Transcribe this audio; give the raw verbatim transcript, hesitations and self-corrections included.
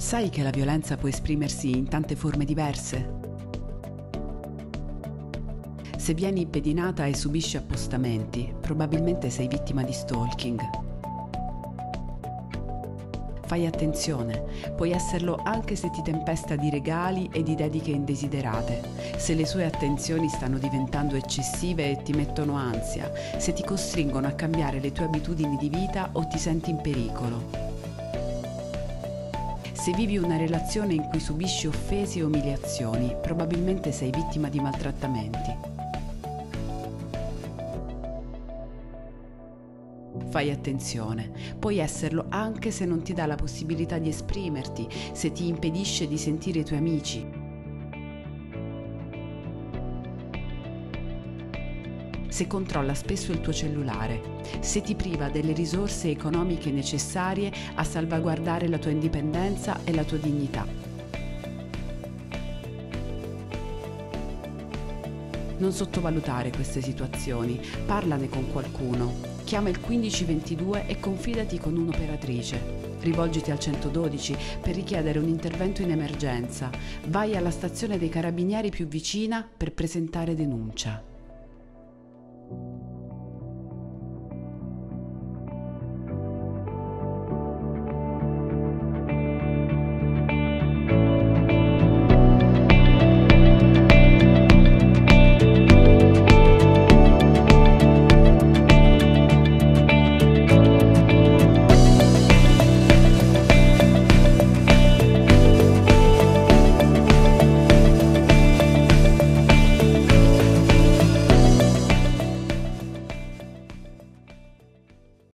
Sai che la violenza può esprimersi in tante forme diverse? Se vieni pedinata e subisci appostamenti, probabilmente sei vittima di stalking. Fai attenzione, puoi esserlo anche se ti tempesta di regali e di dediche indesiderate, se le sue attenzioni stanno diventando eccessive e ti mettono ansia, se ti costringono a cambiare le tue abitudini di vita o ti senti in pericolo. Se vivi una relazione in cui subisci offese e umiliazioni, probabilmente sei vittima di maltrattamenti. Fai attenzione, puoi esserlo anche se non ti dà la possibilità di esprimerti, se ti impedisce di sentire i tuoi amici. Se controlla spesso il tuo cellulare, se ti priva delle risorse economiche necessarie a salvaguardare la tua indipendenza e la tua dignità. Non sottovalutare queste situazioni, parlane con qualcuno, chiama il quindici ventidue e confidati con un'operatrice. Rivolgiti al centododici per richiedere un intervento in emergenza, vai alla stazione dei carabinieri più vicina per presentare denuncia.